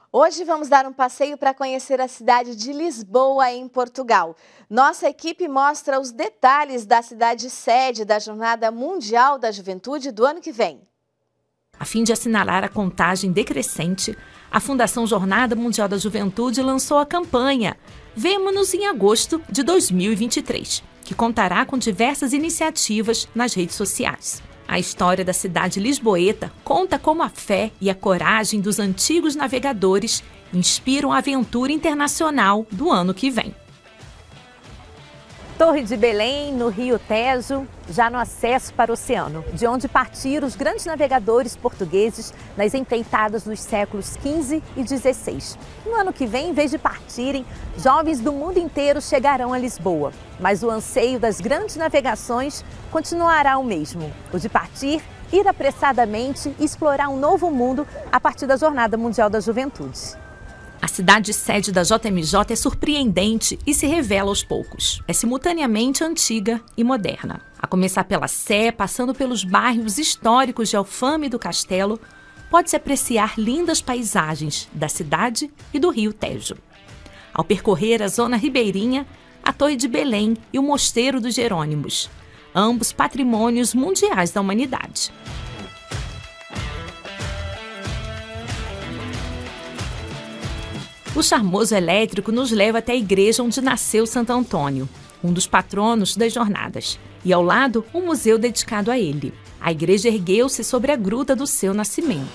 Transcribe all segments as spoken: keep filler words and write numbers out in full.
Hoje vamos dar um passeio para conhecer a cidade de Lisboa, em Portugal. Nossa equipe mostra os detalhes da cidade sede da Jornada Mundial da Juventude do ano que vem. A fim de assinalar a contagem decrescente, a Fundação Jornada Mundial da Juventude lançou a campanha Vemo-nos em agosto de dois mil e vinte e três, que contará com diversas iniciativas nas redes sociais. A história da cidade lisboeta conta como a fé e a coragem dos antigos navegadores inspiram a aventura internacional do ano que vem. Torre de Belém, no Rio Tejo, já no acesso para o oceano, de onde partiram os grandes navegadores portugueses nas empreitadas dos séculos quinze e dezesseis. No ano que vem, em vez de partirem, jovens do mundo inteiro chegarão a Lisboa. Mas o anseio das grandes navegações continuará o mesmo, o de partir, ir apressadamente e explorar um novo mundo a partir da Jornada Mundial da Juventude. A cidade sede da J M J é surpreendente e se revela aos poucos. É simultaneamente antiga e moderna. A começar pela Sé, passando pelos bairros históricos de Alfama e do Castelo, pode-se apreciar lindas paisagens da cidade e do Rio Tejo. Ao percorrer a zona ribeirinha, a Torre de Belém e o Mosteiro dos Jerônimos, ambos patrimônios mundiais da humanidade. O charmoso elétrico nos leva até a igreja onde nasceu Santo Antônio, um dos patronos das jornadas, e ao lado um museu dedicado a ele. A igreja ergueu-se sobre a gruta do seu nascimento.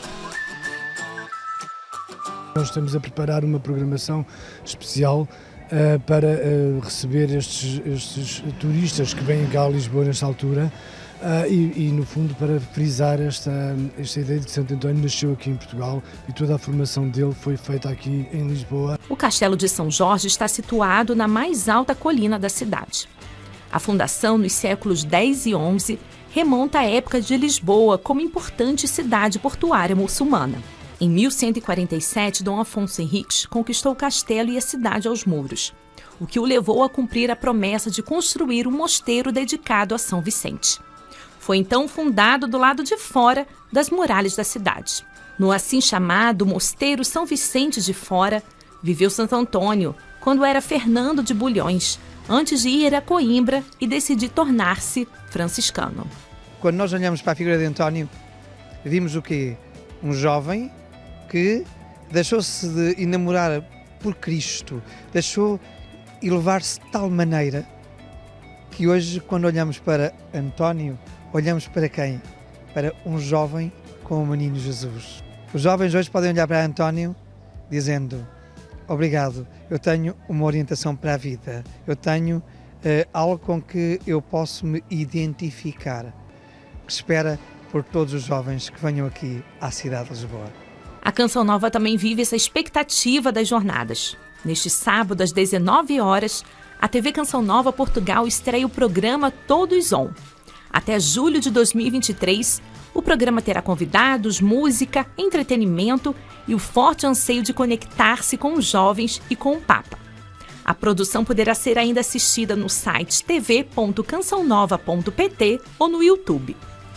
Nós estamos a preparar uma programação especial uh, para uh, receber estes, estes turistas que vêm cá a Lisboa nesta altura. Uh, e, e, no fundo, para frisar esta, esta ideia de que Santo António nasceu aqui em Portugal e toda a formação dele foi feita aqui em Lisboa. O Castelo de São Jorge está situado na mais alta colina da cidade. A fundação, nos séculos dez e onze, remonta à época de Lisboa como importante cidade portuária muçulmana. Em mil cento e quarenta e sete, Dom Afonso Henriques conquistou o castelo e a cidade aos muros, o que o levou a cumprir a promessa de construir um mosteiro dedicado a São Vicente. Foi então fundado do lado de fora das muralhas da cidade. No assim chamado Mosteiro São Vicente de Fora, viveu Santo Antônio quando era Fernando de Bulhões, antes de ir a Coimbra e decidir tornar-se franciscano. Quando nós olhamos para a figura de António, vimos o quê? Um jovem que deixou-se de enamorar por Cristo, deixou elevar-se de tal maneira que hoje, quando olhamos para António, olhamos para quem? Para um jovem com o menino Jesus. Os jovens hoje podem olhar para António dizendo: obrigado, eu tenho uma orientação para a vida, eu tenho uh, algo com que eu posso me identificar, que espera por todos os jovens que venham aqui à cidade de Lisboa. A Canção Nova também vive essa expectativa das jornadas. Neste sábado, às dezenove horas, a T V Canção Nova Portugal estreia o programa Todos On. Até julho de dois mil e vinte e três, o programa terá convidados, música, entretenimento e o forte anseio de conectar-se com os jovens e com o Papa. A produção poderá ser ainda assistida no site t v ponto canção nova ponto p t ou no YouTube.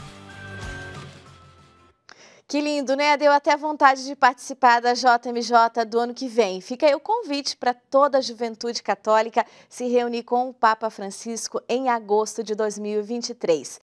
Que lindo, né? Deu até vontade de participar da J M J do ano que vem. Fica aí o convite para toda a juventude católica se reunir com o Papa Francisco em agosto de dois mil e vinte e três.